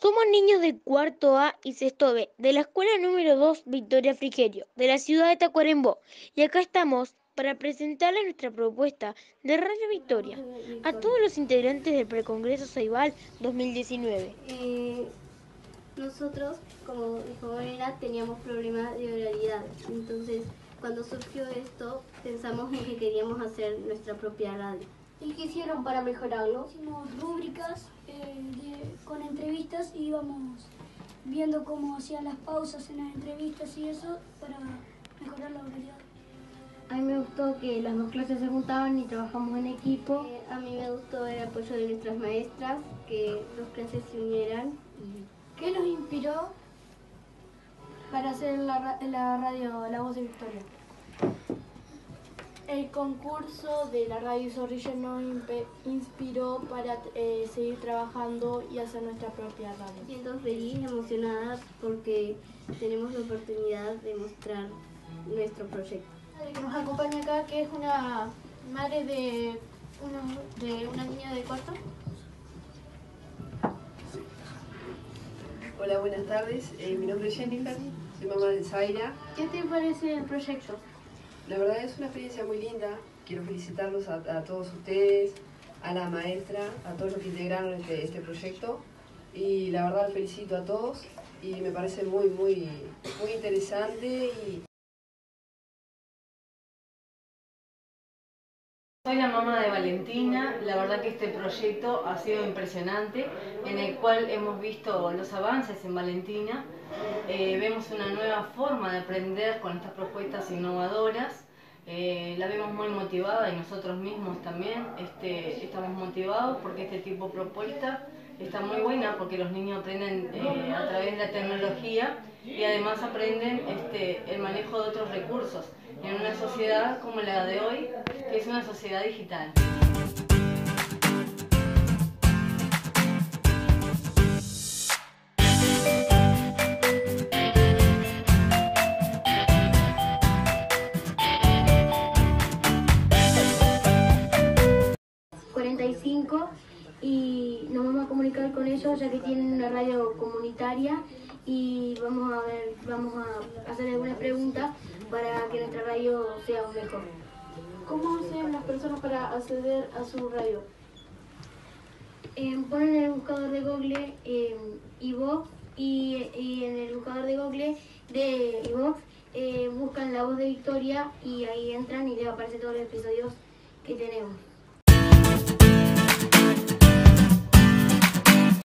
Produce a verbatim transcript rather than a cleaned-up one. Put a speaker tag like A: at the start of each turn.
A: Somos niños de cuarto A y sexto B, de la escuela número dos Victoria Frigerio, de la ciudad de Tacuarembó, y acá estamos para presentarles nuestra propuesta de Radio Victoria a todos los integrantes del Precongreso Ceibal dos mil diecinueve.
B: Eh, nosotros, como dijo Morena, teníamos problemas de oralidad, entonces cuando surgió esto pensamos en que queríamos hacer nuestra propia radio.
C: ¿Y qué hicieron para mejorarlo? Hicimos rúbricas eh, de, con entrevistas y íbamos viendo cómo hacían las pausas en las entrevistas y eso para mejorar la oralidad.
B: A mí me gustó que las dos clases se juntaban y trabajamos en equipo. Eh, a mí me gustó el apoyo de nuestras maestras, que dos clases se unieran. Y...
C: ¿Qué nos inspiró para hacer la, la radio La Voz de Victoria?
D: El concurso de la Radio Zorrilla nos inspiró para eh, seguir trabajando y hacer nuestra propia radio.
B: Me siento feliz y emocionada porque tenemos la oportunidad de mostrar nuestro proyecto.
D: Que nos acompaña acá, que es una madre de una, de una niña de cuarto.
E: Hola, buenas tardes. Eh, mi nombre es Jennifer, soy mamá de Zaira.
D: ¿Qué te parece el proyecto?
E: La verdad es una experiencia muy linda. Quiero felicitarlos a, a todos ustedes, a la maestra, a todos los que integraron este, este proyecto. Y la verdad felicito a todos y me parece muy, muy, muy interesante. Y...
F: Soy la mamá de Valentina. La verdad que este proyecto ha sido impresionante, en el cual hemos visto los avances en Valentina. Eh, vemos una nueva forma de aprender con estas propuestas innovadoras. Eh, la vemos muy motivada y nosotros mismos también este, estamos motivados porque este tipo de propuesta está muy buena, porque los niños aprenden eh, a través de la tecnología y además aprenden este, el manejo de otros recursos en una sociedad como la de hoy, que es una sociedad digital.
B: cuarenta y cinco y nos vamos a comunicar con ellos ya que tienen una radio comunitaria y vamos a ver, vamos a hacer algunas preguntas para que nuestra radio sea aún mejor.
D: ¿Cómo hacen las personas para acceder a su radio?
B: Eh, ponen en el buscador de Google eh, iVoox y, y en el buscador de Google de iVoox eh, buscan La Voz de Victoria y ahí entran y les aparecen todos los episodios que tenemos.